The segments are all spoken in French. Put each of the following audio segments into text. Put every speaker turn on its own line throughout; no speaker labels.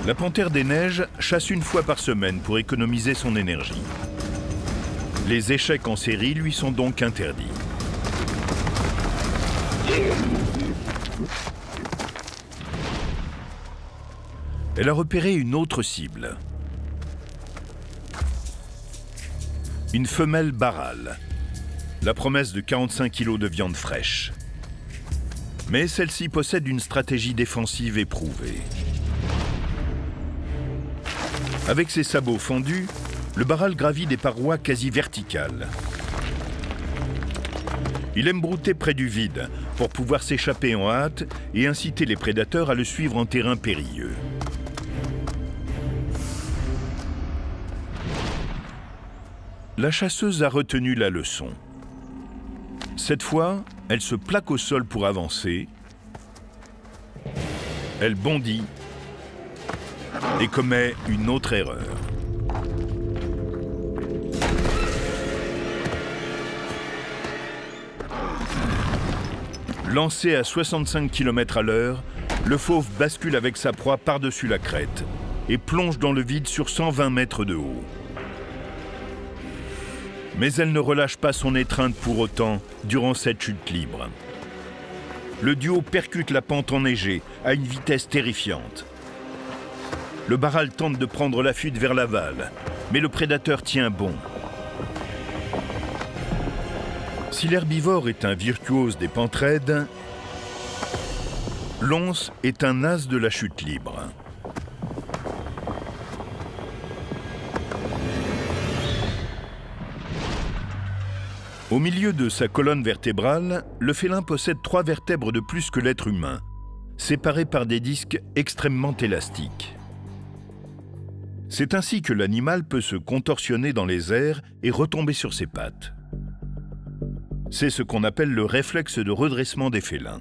La panthère des neiges chasse une fois par semaine pour économiser son énergie. Les échecs en série lui sont donc interdits. Elle a repéré une autre cible. Une femelle barrale. La promesse de 45 kg de viande fraîche. Mais celle-ci possède une stratégie défensive éprouvée. Avec ses sabots fendus, le barral gravit des parois quasi verticales. Il aime brouter près du vide pour pouvoir s'échapper en hâte et inciter les prédateurs à le suivre en terrain périlleux. La chasseuse a retenu la leçon. Cette fois, elle se plaque au sol pour avancer. Elle bondit et commet une autre erreur. Lancé à 65 km/h, le fauve bascule avec sa proie par-dessus la crête et plonge dans le vide sur 120 mètres de haut. Mais elle ne relâche pas son étreinte pour autant durant cette chute libre. Le duo percute la pente enneigée à une vitesse terrifiante. Le barral tente de prendre la fuite vers l'aval, mais le prédateur tient bon. Si l'herbivore est un virtuose des pentes raides, l'once est un as de la chute libre. Au milieu de sa colonne vertébrale, le félin possède 3 vertèbres de plus que l'être humain, séparées par des disques extrêmement élastiques. C'est ainsi que l'animal peut se contorsionner dans les airs et retomber sur ses pattes. C'est ce qu'on appelle le réflexe de redressement des félins.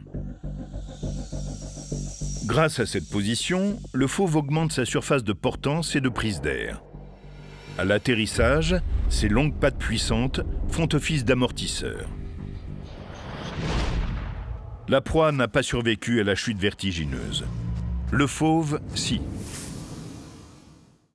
Grâce à cette position, le fauve augmente sa surface de portance et de prise d'air. À l'atterrissage, ses longues pattes puissantes font office d'amortisseur. La proie n'a pas survécu à la chute vertigineuse. Le fauve, si.